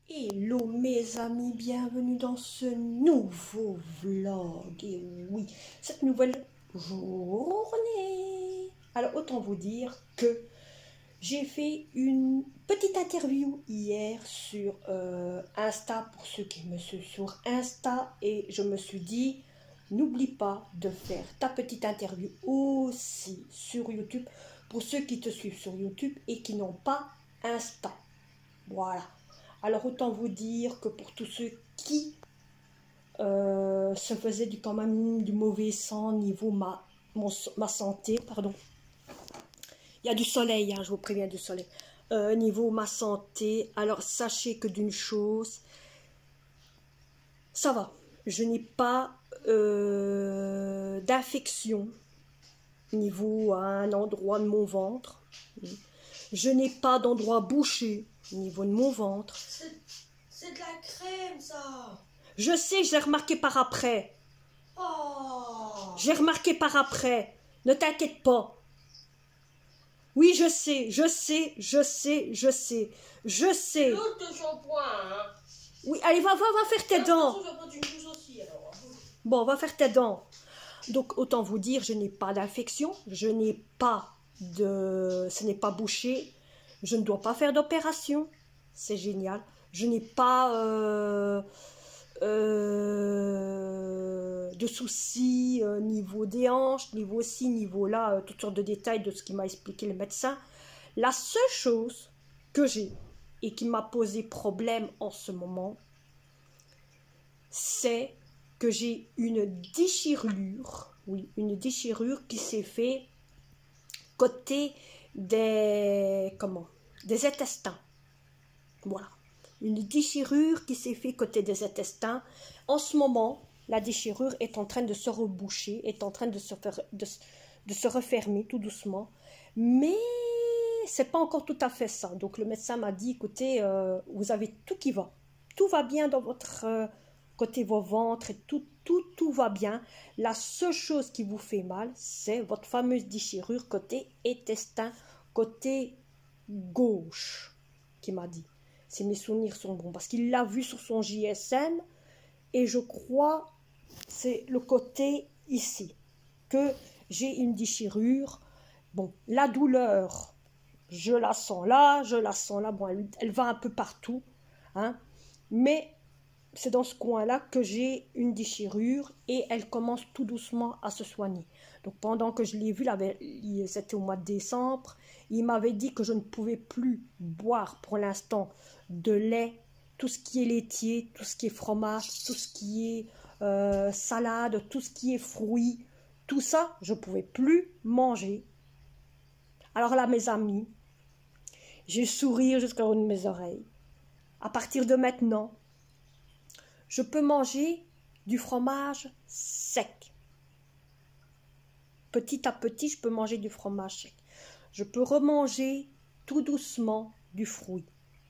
Hello mes amis, bienvenue dans ce nouveau vlog. Et oui, cette nouvelle journée. Alors autant vous dire que j'ai fait une petite interview hier sur Insta, pour ceux qui me suivent sur Insta. Et je me suis dit, n'oublie pas de faire ta petite interview aussi sur YouTube, pour ceux qui te suivent sur YouTube et qui n'ont pas Insta. Voilà. Alors autant vous dire que pour tous ceux qui se faisaient quand même du mauvais sang niveau ma santé, pardon. Il y a du soleil, hein, je vous préviens du soleil. Niveau ma santé, alors sachez que d'une chose, ça va. Je n'ai pas d'infection niveau à un endroit de mon ventre. Je n'ai pas d'endroit bouché au niveau de mon ventre. C'est de la crème, ça. Je sais, je l'ai remarqué par après. Oh. J'ai remarqué par après. Ne t'inquiète pas. Oui, je sais. L'autre shampoing, hein. Oui, allez, va faire tes dents. Je vais prendre une douce aussi, alors. Bon, va faire tes dents. Donc, autant vous dire, je n'ai pas d'infection. Je n'ai pas de... Ce n'est pas bouché. Je ne dois pas faire d'opération. C'est génial. Je n'ai pas de soucis niveau des hanches, niveau ci, niveau là, toutes sortes de détails de ce qui m'a expliqué le médecin. La seule chose que j'ai et qui m'a posé problème en ce moment, c'est que j'ai une déchirure, oui, une déchirure qui s'est fait côté des intestins. Voilà. Une déchirure qui s'est fait côté des intestins. En ce moment, la déchirure est en train de se reboucher, est en train de se refermer tout doucement. Mais c'est pas encore tout à fait ça. Donc le médecin m'a dit, écoutez, vous avez tout qui va. Tout va bien dans votre côté vos ventres et tout va bien. La seule chose qui vous fait mal, c'est votre fameuse déchirure côté intestin, côté gauche, qui m'a dit. Si mes souvenirs sont bons, parce qu'il l'a vu sur son JSM, et je crois c'est le côté ici, que j'ai une déchirure. Bon, la douleur, je la sens là, bon, elle va un peu partout, hein, mais c'est dans ce coin-là que j'ai une déchirure et elle commence tout doucement à se soigner. Donc pendant que je l'ai vu, c'était au mois de décembre, il m'avait dit que je ne pouvais plus boire pour l'instant de lait, tout ce qui est laitier, tout ce qui est fromage, tout ce qui est salade, tout ce qui est fruits, tout ça, je ne pouvais plus manger. Alors là, mes amis, j'ai sourire jusqu'au haut de mes oreilles. À partir de maintenant, je peux manger du fromage sec. Petit à petit, je peux manger du fromage sec. Je peux remanger tout doucement du fruit,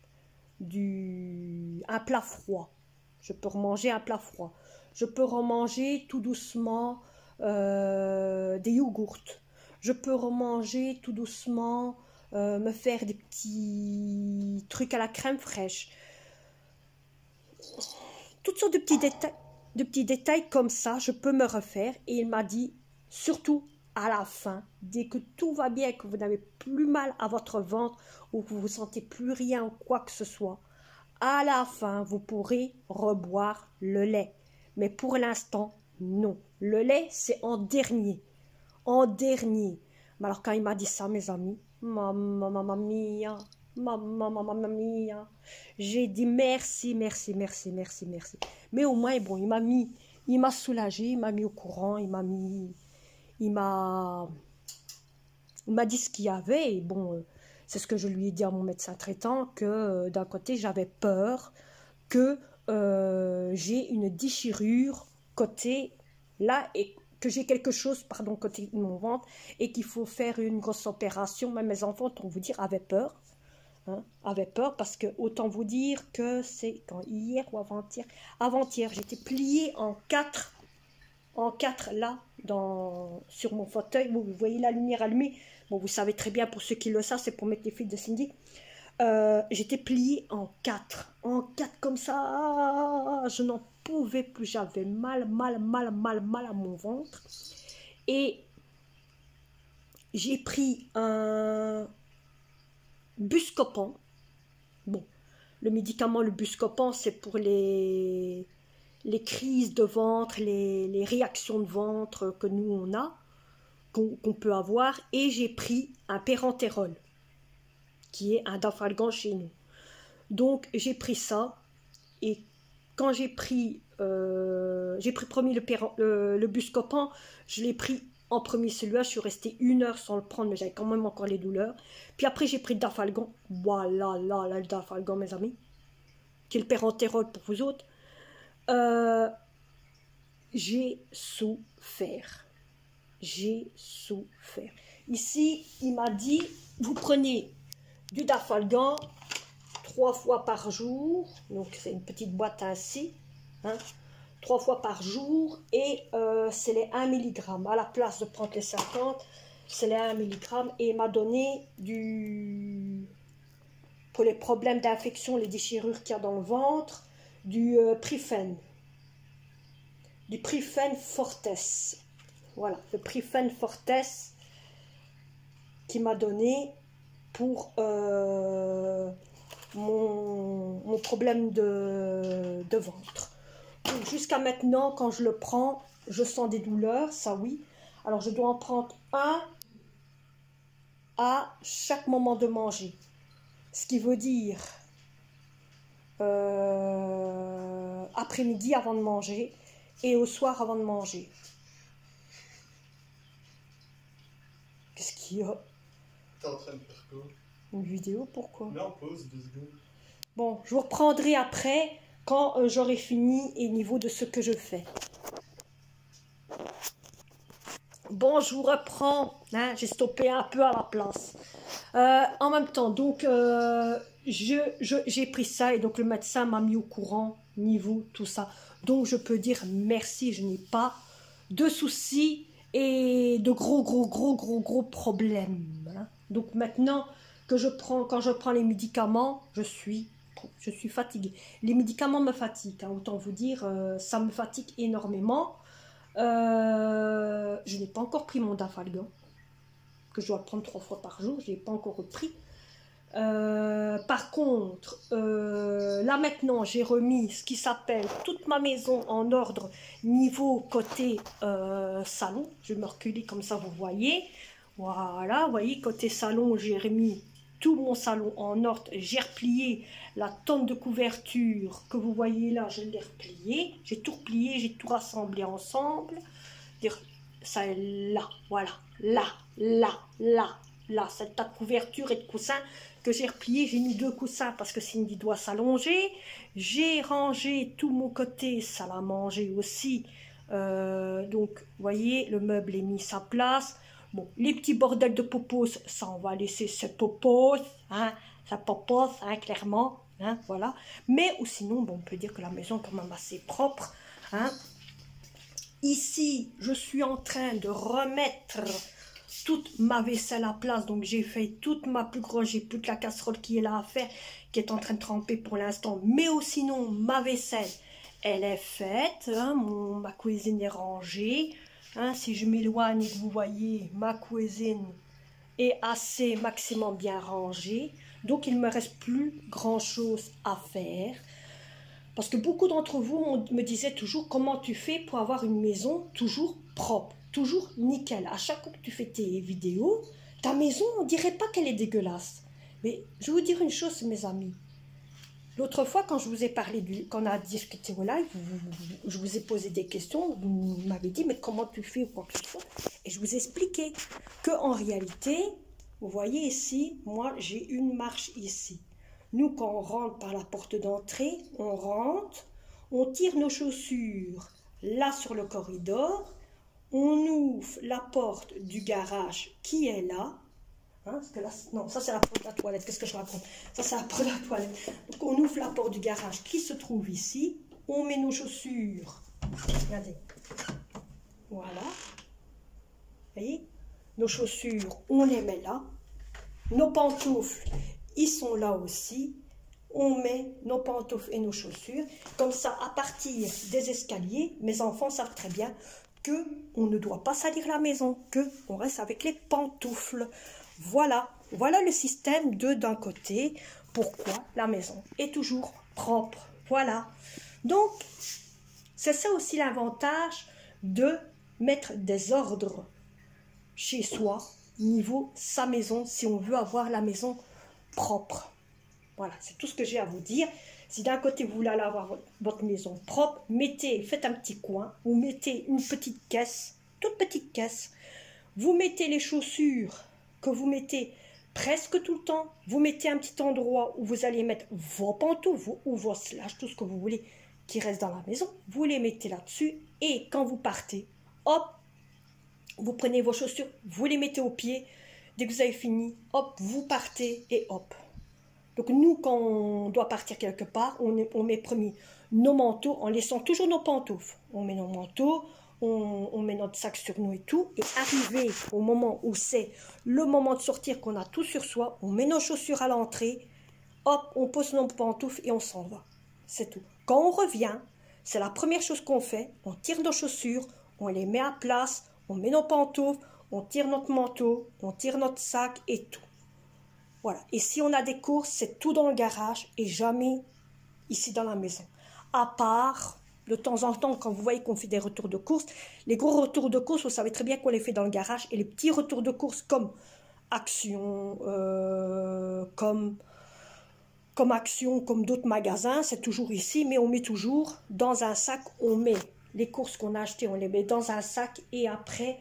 un plat froid. Je peux remanger un plat froid. Je peux remanger tout doucement des yogourts. Je peux remanger tout doucement, me faire des petits trucs à la crème fraîche. Toutes sortes de petits détails comme ça, je peux me refaire. Et il m'a dit, surtout à la fin, dès que tout va bien, que vous n'avez plus mal à votre ventre ou que vous ne sentez plus rien ou quoi que ce soit, à la fin, vous pourrez reboire le lait. Mais pour l'instant, non. Le lait, c'est en dernier. En dernier. Mais alors quand il m'a dit ça, mes amis, mamma mia, mamma mia, j'ai dit merci. Mais au moins, bon, il m'a soulagé, il m'a mis au courant, il m'a dit ce qu'il y avait. Et bon, c'est ce que je lui ai dit à mon médecin traitant, que d'un côté, j'avais peur que j'ai une déchirure côté là et que j'ai quelque chose, pardon, côté de mon ventre et qu'il faut faire une grosse opération. Même mes enfants, autant vous dire, avaient peur. Hein, avaient peur parce que, autant vous dire que c'est quand hier ou avant-hier, j'étais pliée en quatre là, sur mon fauteuil. Vous voyez la lumière allumée. Bon, vous savez très bien, pour ceux qui le savent, c'est pour mettre les fils de Cindy. j'étais pliée en quatre comme ça, je n'en pouvais plus, j'avais mal à mon ventre, et j'ai pris un Buscopan. Bon, le médicament, le Buscopan, c'est pour les crises de ventre, les réactions de ventre que nous on a, qu'on peut avoir, et j'ai pris un Pérantérol, qui est un Dafalgan chez nous. Donc j'ai pris ça, et quand j'ai pris premier le Buscopan, je l'ai pris en premier celui-là, je suis restée 1 heure sans le prendre, mais j'avais quand même encore les douleurs. Puis après j'ai pris le Dafalgan, voilà, là, le Dafalgan mes amis, qui est le Pérantérol pour vous autres. J'ai souffert. J'ai souffert. Ici, il m'a dit, vous prenez du Dafalgan 3 fois par jour, donc c'est une petite boîte ainsi, hein, 3 fois par jour, et c'est les 1 mg. À la place de prendre les 50, c'est les 1 mg, et il m'a donné pour les problèmes d'infection, les déchirures qu'il y a dans le ventre, du Prifen. Du Prifen Fortes. Voilà, le Prifen Fortes qui m'a donné pour mon problème de ventre. Donc jusqu'à maintenant, quand je le prends, je sens des douleurs, ça oui. Alors je dois en prendre un à chaque moment de manger. Ce qui veut dire après-midi avant de manger et au soir avant de manger. Qu'est-ce qu'il y a? T'es en train de faire quoi? Une vidéo, pourquoi? Là, on pause 2 secondes. Bon, je vous reprendrai après quand j'aurai fini et niveau de ce que je fais. Bon, je vous reprends. Hein, j'ai stoppé un peu à la place. En même temps, donc, j'ai pris ça et donc le médecin m'a mis au courant, niveau, tout ça. Donc, je peux dire merci, je n'ai pas de soucis et de gros problèmes. Hein. Donc, maintenant que quand je prends les médicaments, je suis fatiguée. Les médicaments me fatiguent, hein, autant vous dire, ça me fatigue énormément. Je n'ai pas encore pris mon Dafalgan, que je dois prendre 3 fois par jour, je n'ai pas encore repris. Par contre, là maintenant, j'ai remis ce qui s'appelle toute ma maison en ordre niveau côté salon. Je vais me reculer comme ça, vous voyez. Voilà, vous voyez, côté salon, j'ai remis tout mon salon en ordre. J'ai replié la tonne de couverture que vous voyez là, je l'ai repliée. J'ai tout replié, j'ai tout rassemblé ensemble. Ça est là, voilà, là, cette tas de couverture et de coussins que j'ai replié. J'ai mis 2 coussins parce que Cindy doit s'allonger. J'ai rangé tout mon côté salle à manger aussi. Donc, vous voyez, le meuble est mis à sa place. Bon, les petits bordels de popos, ça on va laisser ce popos, hein, ça popos, hein, clairement, hein, voilà. Mais ou sinon, bon, on peut dire que la maison est quand même assez propre, hein. Ici, je suis en train de remettre toute ma vaisselle à place, donc j'ai fait toute ma plus grosse, j'ai plus que la casserole qui est là à faire, qui est en train de tremper pour l'instant, mais ou sinon, ma vaisselle, elle est faite, hein, ma cuisine est rangée. Hein, si je m'éloigne et que vous voyez, ma cuisine est assez maximum bien rangée. Donc, il ne me reste plus grand-chose à faire. Parce que beaucoup d'entre vous me disaient toujours comment tu fais pour avoir une maison toujours propre, toujours nickel. À chaque fois que tu fais tes vidéos, ta maison, on ne dirait pas qu'elle est dégueulasse. Mais je vais vous dire une chose, mes amis. L'autre fois, quand je vous ai parlé, quand on a discuté au live, je vous ai posé des questions, vous m'avez dit, mais comment tu fais ou quoi que ce soit. Et je vous ai expliqué qu'en réalité, vous voyez ici, moi j'ai une marche ici. Nous, quand on rentre par la porte d'entrée, on rentre, on tire nos chaussures là sur le corridor, on ouvre la porte du garage qui est là. Hein, parce que là, non, ça c'est la porte de la toilette. Qu'est-ce que je raconte? Ça c'est la porte de la toilette. Donc on ouvre la porte du garage qui se trouve ici. On met nos chaussures. Regardez. Voilà. Vous voyez? Nos chaussures, on les met là. Nos pantoufles, ils sont là aussi. On met nos pantoufles et nos chaussures. Comme ça, à partir des escaliers, mes enfants savent très bien qu'on ne doit pas salir la maison, qu'on reste avec les pantoufles. Voilà, voilà le système de d'un côté. Pourquoi la maison est toujours propre. Voilà. Donc, c'est ça aussi l'avantage de mettre des ordres chez soi, niveau sa maison, si on veut avoir la maison propre. Voilà, c'est tout ce que j'ai à vous dire. Si d'un côté vous voulez avoir votre maison propre, faites un petit coin, vous mettez une petite caisse, toute petite caisse, vous mettez les chaussures que vous mettez presque tout le temps, vous mettez un petit endroit où vous allez mettre vos pantoufles ou vos slash, tout ce que vous voulez qui reste dans la maison, vous les mettez là-dessus et quand vous partez, hop, vous prenez vos chaussures, vous les mettez au pied, dès que vous avez fini, hop, vous partez et hop. Donc nous, quand on doit partir quelque part, on met premier nos manteaux en laissant toujours nos pantoufles. On met nos manteaux, on met notre sac sur nous et tout. Et arrivé au moment où c'est le moment de sortir, qu'on a tout sur soi, on met nos chaussures à l'entrée, hop, on pose nos pantoufles et on s'en va. C'est tout. Quand on revient, c'est la première chose qu'on fait. On tire nos chaussures, on les met à place, on met nos pantoufles, on tire notre manteau, on tire notre sac et tout. Voilà. Et si on a des courses, c'est tout dans le garage et jamais ici dans la maison. À part, de temps en temps, quand vous voyez qu'on fait des retours de course, les gros retours de course, vous savez très bien qu'on les fait dans le garage. Et les petits retours de course comme Action, comme Action, comme d'autres magasins, c'est toujours ici. Mais on met toujours dans un sac, on met les courses qu'on a achetées, on les met dans un sac et après,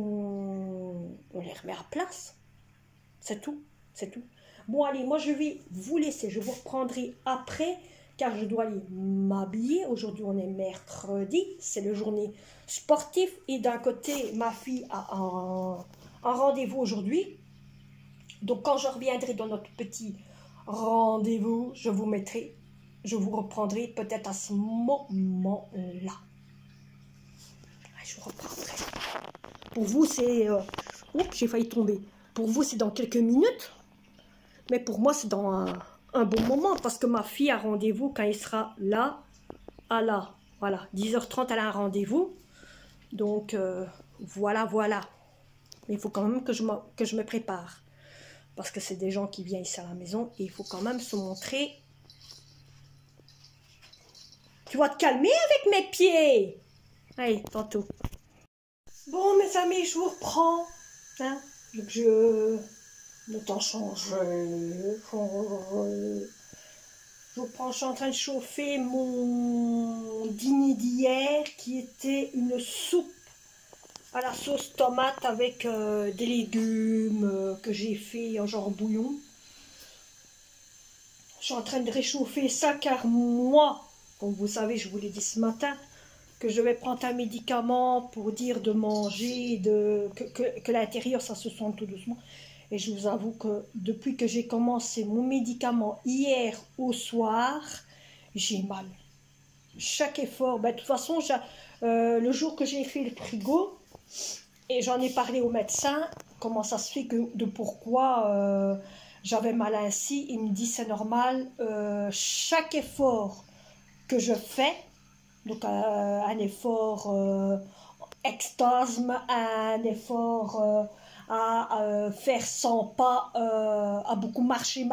on les remet à place. C'est tout. C'est tout. Bon, allez, moi, je vais vous laisser. Je vous reprendrai après, car je dois aller m'habiller. Aujourd'hui, on est mercredi. C'est le journée sportive. Et d'un côté, ma fille a un rendez-vous aujourd'hui. Donc, quand je reviendrai dans notre petit rendez-vous, je vous reprendrai peut-être à ce moment-là. Je vous reprendrai. Pour vous, c'est... Oups, j'ai failli tomber. Pour vous, c'est dans quelques minutes. Mais pour moi, c'est dans un bon moment. Parce que ma fille a rendez-vous quand elle sera là. Voilà, 10h30, elle a un rendez-vous. Donc, voilà. Mais il faut quand même que je me prépare. Parce que c'est des gens qui viennent ici à la maison. Et il faut quand même se montrer. Tu vas te calmer avec mes pieds. Allez, tantôt. Bon, mes amis, je vous reprends. Hein, le temps change. Je vous reprends, je suis en train de chauffer mon dîner d'hier qui était une soupe à la sauce tomate avec des légumes que j'ai fait en genre bouillon. Je suis en train de réchauffer ça car moi, comme vous savez, je vous l'ai dit ce matin, que je vais prendre un médicament pour dire de manger, que l'intérieur ça se sente tout doucement. Et je vous avoue que depuis que j'ai commencé mon médicament hier au soir, j'ai mal. Chaque effort, de toute façon, le jour que j'ai fait le frigo, et j'en ai parlé au médecin, comment ça se fait de pourquoi j'avais mal ainsi, il me dit c'est normal, chaque effort que je fais, donc un effort extase, un effort à faire 100 pas, à beaucoup marcher,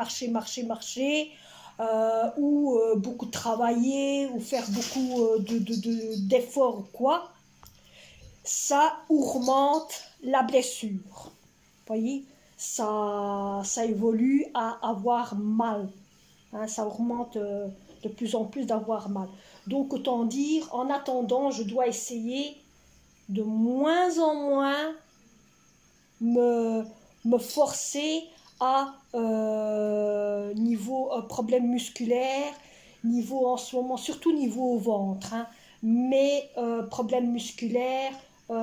ou beaucoup travailler, ou faire beaucoup d'efforts ou quoi, ça augmente la blessure. Vous voyez, ça évolue à avoir mal. Hein, ça augmente de plus en plus d'avoir mal. Donc, autant dire, en attendant, je dois essayer de moins en moins me forcer à niveau problème musculaire, niveau en ce moment, surtout niveau au ventre, hein, mais problème musculaire,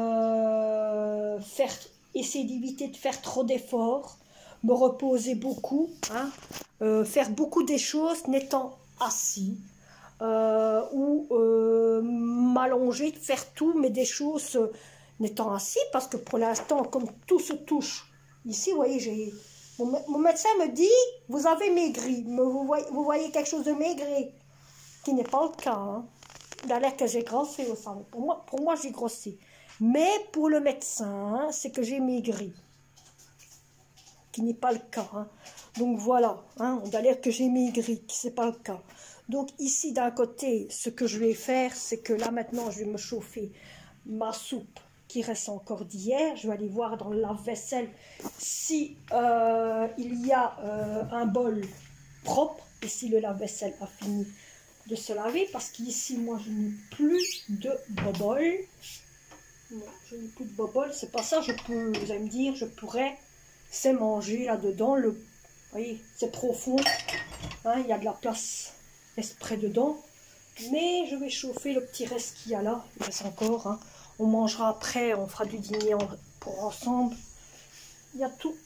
essayer d'éviter de faire trop d'efforts, me reposer beaucoup, hein, faire beaucoup des choses n'étant assis, ou m'allonger, faire tout, mais des choses n'étant assis, parce que pour l'instant, comme tout se touche, ici, vous voyez, Mon médecin me dit, vous avez maigri. Mais vous voyez quelque chose de maigri, qui n'est pas le cas. Hein. Il a l'air que j'ai grossi au sang. Pour moi j'ai grossi. Mais pour le médecin, c'est que j'ai maigri. Qui n'est pas le cas. Hein. Donc voilà, hein, on a l'air que j'ai maigri, qui n'est pas le cas. Donc ici d'un côté, ce que je vais faire, c'est que là maintenant, je vais me chauffer ma soupe qui reste encore d'hier. Je vais aller voir dans le lave-vaisselle si il y a un bol propre et si le lave-vaisselle a fini de se laver. Parce qu'ici, moi, je n'ai plus de bobole. Non, je n'ai plus de bobole. C'est pas ça, vous allez me dire, je pourrais, c'est manger là-dedans. Vous voyez, c'est profond. Hein, il y a de la place exprès dedans. Mais je vais chauffer le petit reste qu'il y a là. Il reste encore. Hein. On mangera après, on fera du dîner pour ensemble. Il y a tout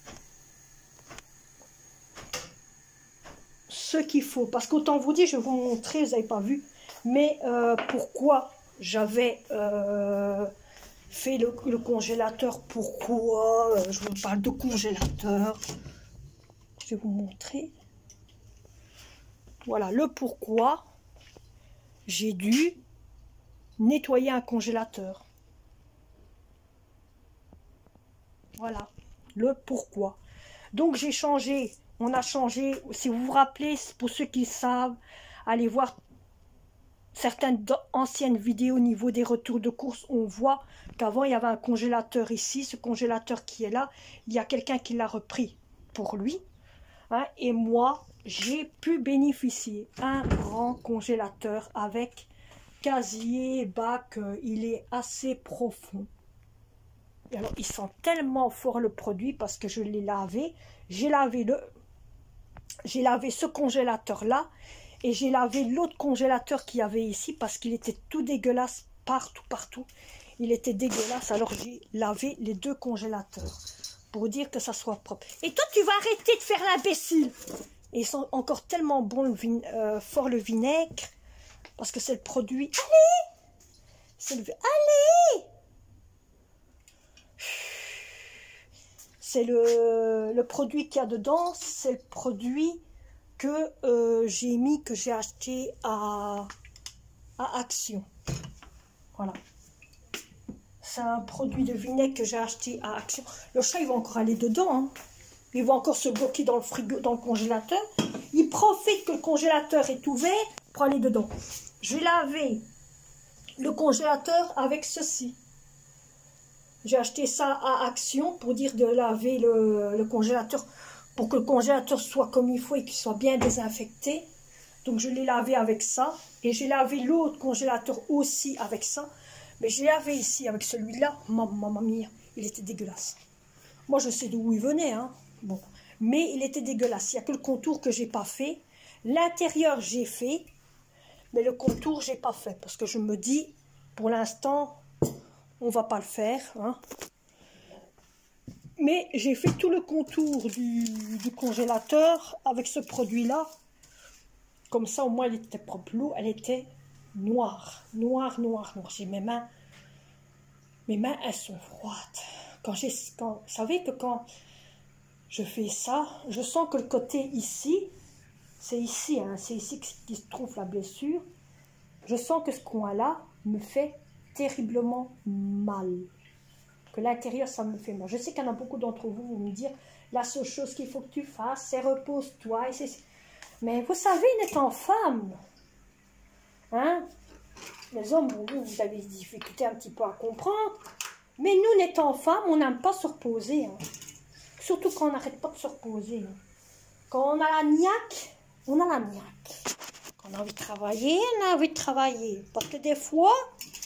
ce qu'il faut. Parce qu'autant vous dire, je vais vous montrer, vous n'avez pas vu. Mais pourquoi j'avais fait le congélateur. Pourquoi je vous parle de congélateur. Je vais vous montrer. Voilà le pourquoi j'ai dû nettoyer un congélateur. Voilà le pourquoi. Donc j'ai changé, on a changé, si vous vous rappelez, pour ceux qui savent, allez voir certaines anciennes vidéos au niveau des retours de course, on voit qu'avant il y avait un congélateur ici, ce congélateur qui est là, il y a quelqu'un qui l'a repris pour lui, hein, et moi j'ai pu bénéficier d'un grand congélateur avec casier, bac, il est assez profond. Et alors il sent tellement fort le produit parce que je l'ai lavé, j'ai lavé ce congélateur là et j'ai lavé l'autre congélateur qu'il y avait ici parce qu'il était tout dégueulasse partout, il était dégueulasse, alors j'ai lavé les deux congélateurs pour dire que ça soit propre. Et toi tu vas arrêter de faire l'imbécile. Et ils sont encore tellement bons, fort le vinaigre, parce que c'est le produit. Allez, c'est allez, c'est le produit qu'il y a dedans, c'est le produit que j'ai mis, que j'ai acheté à Action. Voilà. C'est un produit de vinaigre que j'ai acheté à Action. Le chat, il va encore aller dedans, hein. Il va encore se bloquer dans le frigo, dans le congélateur. Il profite que le congélateur est ouvert pour aller dedans. Je vais laver le congélateur avec ceci. J'ai acheté ça à Action pour dire de laver le congélateur pour que le congélateur soit comme il faut et qu'il soit bien désinfecté. Donc je l'ai lavé avec ça. Et j'ai lavé l'autre congélateur aussi avec ça. Mais j'ai lavé ici avec celui-là. Maman mia, il était dégueulasse. Moi je sais d'où il venait, hein. Bon, mais il était dégueulasse. Il n'y a que le contour que j'ai pas fait. L'intérieur, j'ai fait. Mais le contour, j'ai pas fait. Parce que je me dis, pour l'instant, on va pas le faire. Hein. Mais j'ai fait tout le contour du congélateur avec ce produit-là. Comme ça, au moins, elle était propre. L'eau, elle était noire. Noire. J'ai mes mains, elles sont froides. Vous savez que quand je fais ça, je sens que le côté ici, c'est ici, hein, c'est ici qui se trouve la blessure. Je sens que ce coin-là me fait terriblement mal. Que l'intérieur, ça me fait mal. Je sais qu'il y en a beaucoup d'entre vous vont me dire, la seule chose qu'il faut que tu fasses, c'est repose-toi. Mais vous savez, en étant femme, hein, les hommes, vous avez des difficultés un petit peu à comprendre. Mais nous, n'étant femmes, on n'aime pas se reposer. Hein. Surtout quand on n'arrête pas de se reposer. Hein. Quand on a la niaque, on a la niaque. Quand on a envie de travailler, on a envie de travailler. Parce que des fois,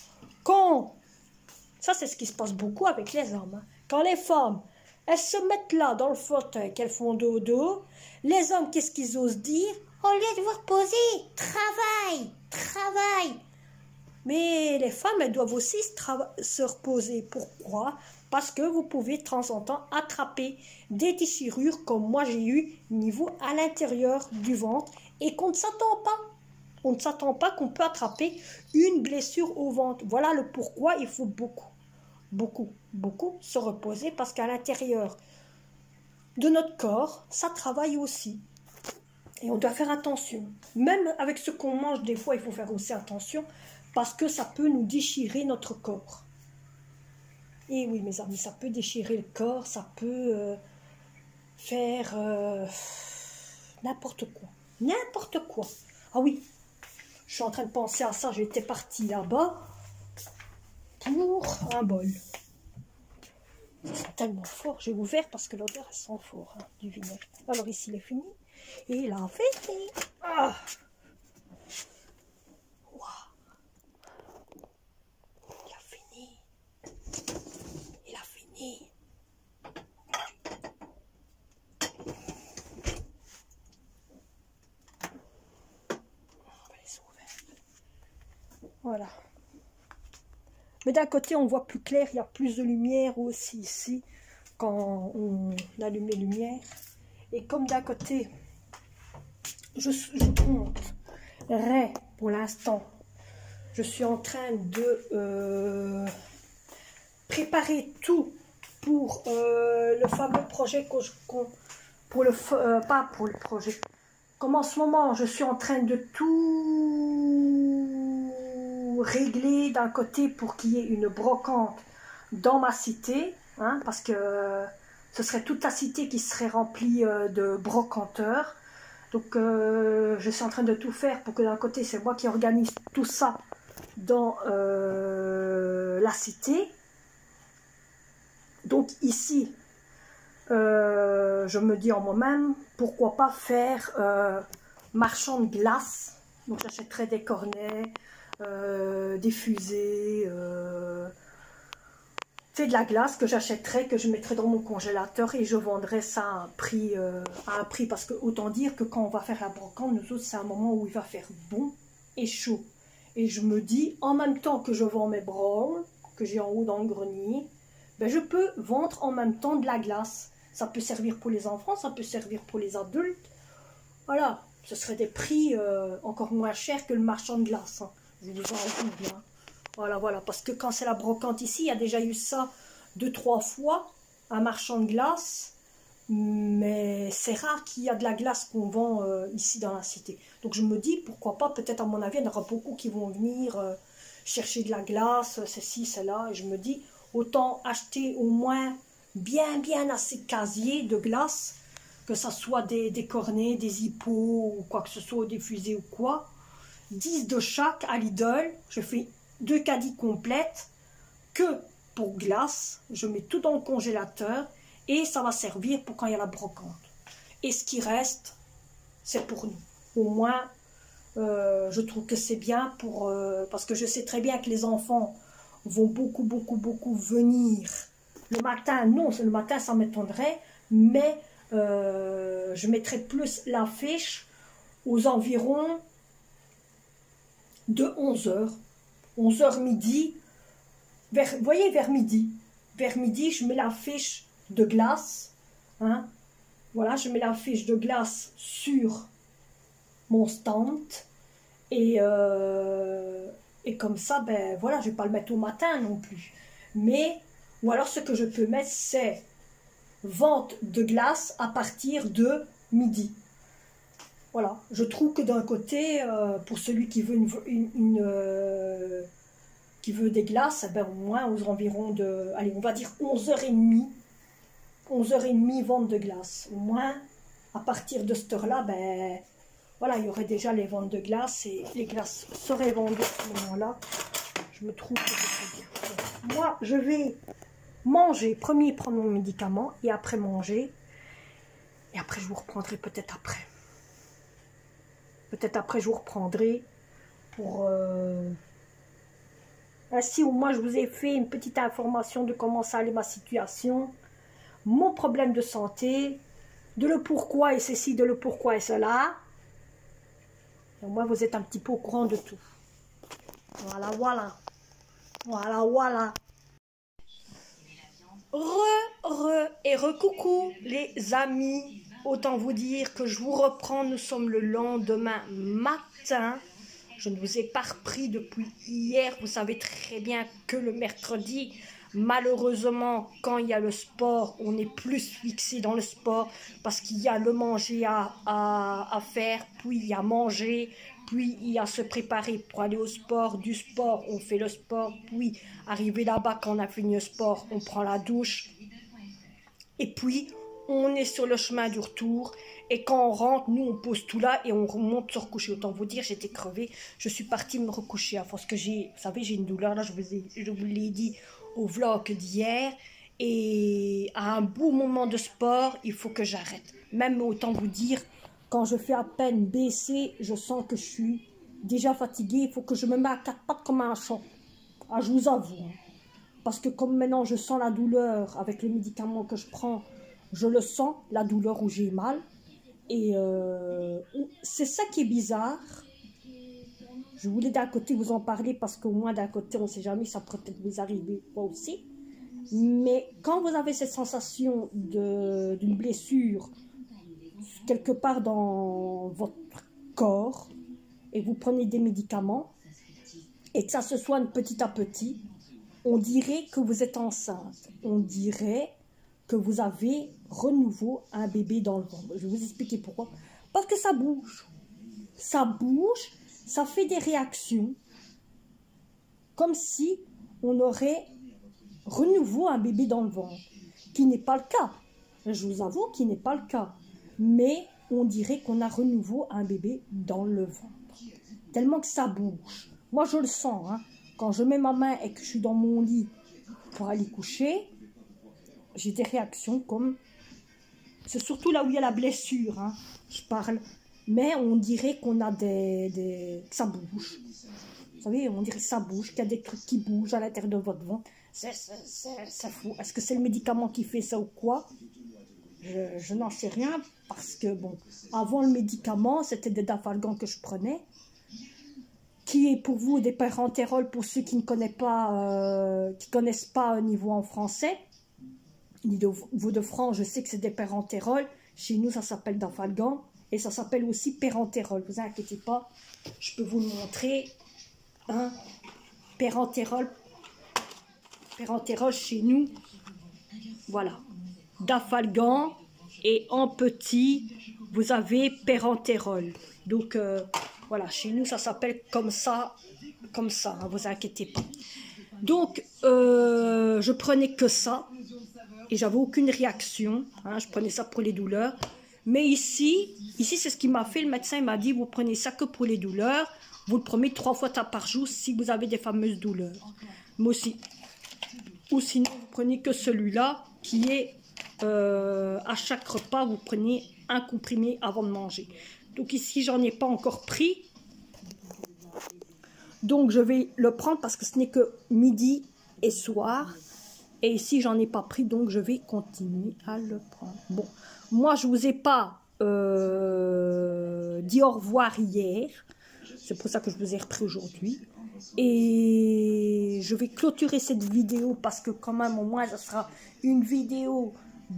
ça c'est ce qui se passe beaucoup avec les hommes. Hein. Quand les femmes, elles se mettent là dans le fauteuil, qu'elles font dodo, les hommes, qu'est-ce qu'ils osent dire? Au lieu de vous reposer, travaille. Mais les femmes, elles doivent aussi se reposer. Pourquoi? Parce que vous pouvez de temps en temps attraper des déchirures comme moi j'ai eu niveau à l'intérieur du ventre et qu'on ne s'attend pas. On ne s'attend pas qu'on peut attraper une blessure au ventre. Voilà le pourquoi il faut beaucoup se reposer parce qu'à l'intérieur de notre corps, ça travaille aussi. Et on doit faire attention. Même avec ce qu'on mange, des fois, il faut faire aussi attention parce que ça peut nous déchirer notre corps. Et oui, mes amis, ça peut déchirer le corps, ça peut faire n'importe quoi. N'importe quoi. Ah oui, je suis en train de penser à ça. J'étais partie là-bas pour un bol. Ça sent tellement fort. J'ai ouvert parce que l'odeur, elle sent fort hein, du vinaigre. Alors ici, il est fini. Et il a fini. Ah. Wow. Il a fini. Il a fini. On va les ouvrir. Voilà. Mais d'un côté, on voit plus clair, il y a plus de lumière aussi ici, quand on allume les lumières. Et comme d'un côté, je compterai pour l'instant, je suis en train de préparer tout pour le fameux projet pas pour le projet. Comme en ce moment, je suis en train de tout régler d'un côté pour qu'il y ait une brocante dans ma cité, hein, parce que ce serait toute la cité qui serait remplie de brocanteurs. Donc je suis en train de tout faire pour que d'un côté c'est moi qui organise tout ça dans la cité. Donc ici je me dis en moi-même pourquoi pas faire marchand de glace. Donc j'achèterai des cornets, des fusées, c'est de la glace que j'achèterai, que je mettrai dans mon congélateur et je vendrai ça à un prix parce que autant dire que quand on va faire la brocante, nous autres c'est un moment où il va faire bon et chaud. Et je me dis, en même temps que je vends mes browns, que j'ai en haut dans le grenier, ben je peux vendre en même temps de la glace. Ça peut servir pour les enfants, ça peut servir pour les adultes. Voilà, ce serait des prix encore moins chers que le marchand de glace. Hein. Je vous en dis bien. Voilà, voilà, parce que quand c'est la brocante ici, il y a déjà eu ça 2-3 fois, un marchand de glace, mais c'est rare qu'il y a de la glace qu'on vend ici dans la cité. Donc je me dis, pourquoi pas, peut-être à mon avis, il y en aura beaucoup qui vont venir chercher de la glace, ceci, cela, et je me dis, autant acheter au moins bien assez de casiers de glace, que ce soit des cornets, des hippos, ou quoi que ce soit, des fusées ou quoi, 10 de chaque à Lidl, je fais 2 caddies complètes que pour glace, je mets tout dans le congélateur et ça va servir pour quand il y a la brocante. Et ce qui reste, c'est pour nous. Au moins, je trouve que c'est bien pour parce que je sais très bien que les enfants vont beaucoup venir. Le matin, non, le matin ça m'étonnerait, mais je mettrai plus l'affiche aux environs de 11h. 11h midi, vous voyez vers midi. Vers midi, je mets la fiche de glace. Hein, voilà, je mets la fiche de glace sur mon stand. Et comme ça, ben voilà, je ne vais pas le mettre au matin non plus. Mais, ou alors ce que je peux mettre, c'est vente de glace à partir de midi. Voilà, je trouve que d'un côté, pour celui qui veut qui veut des glaces, ben au moins aux environs de, allez, on va dire 11h30, 11h30 vente de glace. Au moins, à partir de cette heure-là, ben voilà, il y aurait déjà les ventes de glace et les glaces seraient vendues à ce moment-là. Je me trouve que c'est bien. Donc, moi, je vais manger, premier prendre mon médicament et après manger. Et après, je vous reprendrai peut-être après. Peut-être après, je vous reprendrai pour... Ainsi, au moins, je vous ai fait une petite information de comment ça allait ma situation, mon problème de santé, de le pourquoi et ceci, de le pourquoi et cela. Et au moins, vous êtes un petit peu au courant de tout. Voilà, voilà. Voilà, voilà. Recoucou les amis. Autant vous dire que je vous reprends, nous sommes le lendemain matin. Je ne vous ai pas repris depuis hier. Vous savez très bien que le mercredi Malheureusement, quand il y a le sport, on est plus fixé dans le sport parce qu'il y a le manger à faire, puis il y a manger, puis il y a se préparer pour aller au sport. Du sport, on fait le sport, puis arriver là-bas, quand on a fini le sport, on prend la douche. Et puis, on est sur le chemin du retour. Et quand on rentre, nous, on pose tout là et on remonte se recoucher. Autant vous dire, j'étais crevée. Je suis partie me recoucher à force que j'ai... Vous savez, j'ai une douleur, là, je vous l'ai dit au vlog d'hier. Et à un beau moment de sport, il faut que j'arrête. Même autant vous dire, quand je fais à peine baisser, je sens que je suis déjà fatiguée. Il faut que je me mette à quatre pattes comme un chat. Ah, je vous avoue. Parce que comme maintenant, je sens la douleur avec les médicaments que je prends, je le sens, la douleur où j'ai mal. Et c'est ça qui est bizarre. Je voulais d'un côté vous en parler parce qu'au moins d'un côté, on ne sait jamais, ça pourrait peut-être vous arriver, moi aussi. Mais quand vous avez cette sensation d'une blessure quelque part dans votre corps et vous prenez des médicaments et que ça se soigne petit à petit, on dirait que vous êtes enceinte. On dirait que vous avez renouveau un bébé dans le ventre. Je vais vous expliquer pourquoi. Parce que ça bouge. Ça bouge, ça fait des réactions. Comme si on aurait renouveau un bébé dans le ventre. Qui n'est pas le cas. Je vous avoue qu'il n'est pas le cas. Mais on dirait qu'on a renouveau un bébé dans le ventre. Tellement que ça bouge. Moi je le sens. Hein. Quand je mets ma main et que je suis dans mon lit pour aller coucher, j'ai des réactions comme... C'est surtout là où il y a la blessure, hein, je parle. Mais on dirait qu'on a que ça bouge. Vous savez, on dirait que ça bouge, qu'il y a des trucs qui bougent à l'intérieur de votre ventre. C'est fou. Est-ce que c'est le médicament qui fait ça ou quoi? Je n'en sais rien. Parce que, bon, avant le médicament, c'était des Dafalgan que je prenais. Qui est pour vous des Péranterol, pour ceux qui ne connaissent pas au niveau en français. Au niveau de France, je sais que c'est des Péranterol. Chez nous, ça s'appelle Dafalgan. Et ça s'appelle aussi Péranterol. Vous inquiétez pas, je peux vous le montrer. Hein? Péranterol chez nous. Voilà. Dafalgan. Et en petit, vous avez Péranterol. Donc, voilà, chez nous, ça s'appelle comme ça, hein, vous inquiétez pas. Donc, je prenais que ça, et j'avais aucune réaction, hein, je prenais ça pour les douleurs. Mais ici c'est ce qu'il m'a fait, le médecin m'a dit, vous prenez ça que pour les douleurs, vous le prenez 3 fois par jour si vous avez des fameuses douleurs. Moi aussi. Ou sinon, vous prenez que celui-là, qui est, à chaque repas, vous prenez un comprimé avant de manger. Donc ici, j'en ai pas encore pris. Donc je vais le prendre parce que ce n'est que midi et soir. Et ici, j'en ai pas pris, donc je vais continuer à le prendre. Bon, moi, je vous ai pas dit au revoir hier. C'est pour ça que je vous ai repris aujourd'hui. Et je vais clôturer cette vidéo parce que quand même, au moins, ça sera une vidéo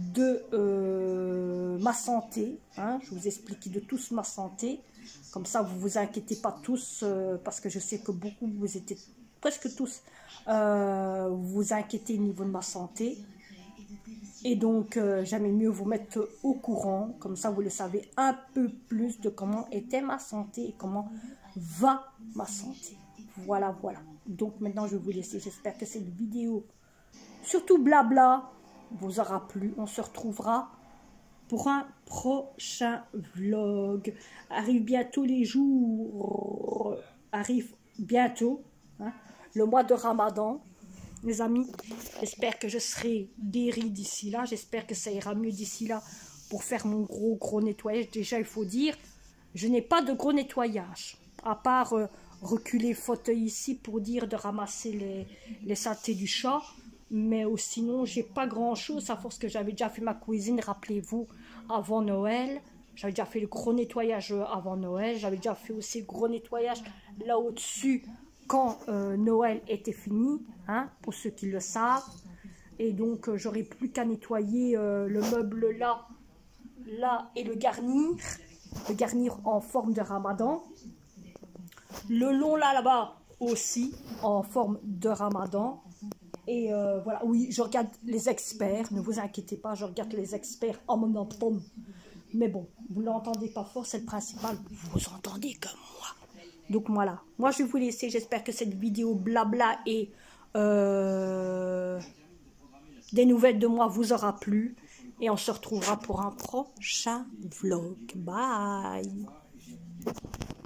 de ma santé, hein, je vous explique de tous ma santé, comme ça vous vous inquiétez pas tous, parce que je sais que beaucoup, vous étiez presque tous, vous vous inquiétez au niveau de ma santé, et donc j'aimais mieux vous mettre au courant, comme ça vous le savez un peu plus de comment était ma santé et comment va ma santé. Voilà, donc maintenant je vais vous laisser, j'espère que cette vidéo, surtout blabla, vous aura plu. On se retrouvera pour un prochain vlog. Arrive bientôt les jours. Arrive bientôt. Hein, le mois de Ramadan. Les amis, j'espère que je serai guérie d'ici là. J'espère que ça ira mieux d'ici là pour faire mon gros nettoyage. Déjà, il faut dire, je n'ai pas de gros nettoyage. À part reculer le fauteuil ici pour dire de ramasser les saletés du chat. Mais sinon, j'ai pas grand chose à force que j'avais déjà fait ma cuisine, rappelez-vous, avant Noël. J'avais déjà fait le gros nettoyage avant Noël. J'avais déjà fait aussi le gros nettoyage là au-dessus quand Noël était fini, hein, pour ceux qui le savent. Et donc, j'aurais plus qu'à nettoyer le meuble là et le garnir en forme de Ramadan. Le long là-bas aussi en forme de Ramadan. Et voilà, oui, je regarde les experts, ne vous inquiétez pas, je regarde les experts en mon pomme. Mais bon, vous ne l'entendez pas fort, c'est le principal, vous entendez comme moi. Donc voilà, moi je vais vous laisser, j'espère que cette vidéo blabla et des nouvelles de moi vous aura plu. Et on se retrouvera pour un prochain vlog. Bye!